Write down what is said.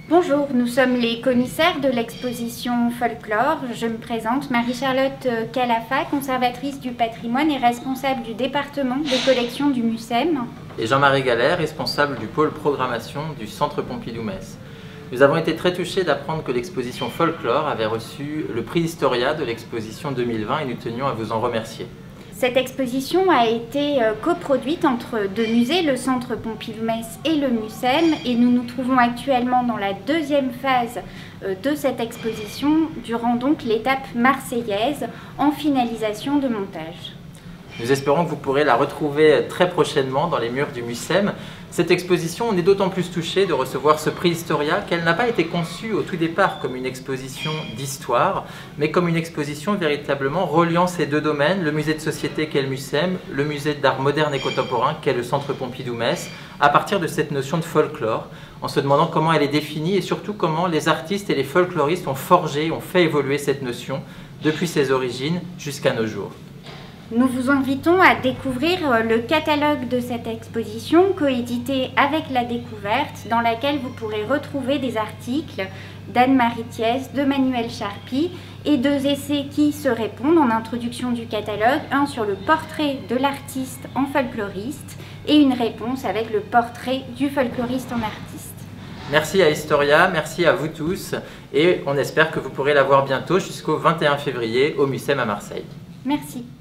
Bonjour, nous sommes les commissaires de l'exposition Folklore. Je me présente, Marie-Charlotte Calafa, conservatrice du patrimoine et responsable du département des collections du MUSEM. Et Jean-Marie Gallet, responsable du pôle programmation du Centre Pompidou-Metz. Nous avons été très touchés d'apprendre que l'exposition Folklore avait reçu le prix Historia de l'exposition 2020 et nous tenions à vous en remercier. Cette exposition a été coproduite entre deux musées, le Centre Pompidou-Metz et le MUSEM, et nous nous trouvons actuellement dans la deuxième phase de cette exposition, durant donc l'étape marseillaise en finalisation de montage. Nous espérons que vous pourrez la retrouver très prochainement dans les murs du MUSEM. Cette exposition, on est d'autant plus touché de recevoir ce prix Historia qu'elle n'a pas été conçue au tout départ comme une exposition d'histoire, mais comme une exposition véritablement reliant ces deux domaines, le musée de société qu'est le MUSEM, le musée d'art moderne et contemporain qu'est le Centre Pompidou-Metz, à partir de cette notion de folklore, en se demandant comment elle est définie et surtout comment les artistes et les folkloristes ont forgé, ont fait évoluer cette notion depuis ses origines jusqu'à nos jours. Nous vous invitons à découvrir le catalogue de cette exposition coédité avec La Découverte, dans laquelle vous pourrez retrouver des articles d'Anne-Marie Thiès, de Manuel Charpie et deux essais qui se répondent en introduction du catalogue, un sur le portrait de l'artiste en folkloriste et une réponse avec le portrait du folkloriste en artiste. Merci à Historia, merci à vous tous et on espère que vous pourrez la voir bientôt jusqu'au 21 février au MUSEM à Marseille. Merci.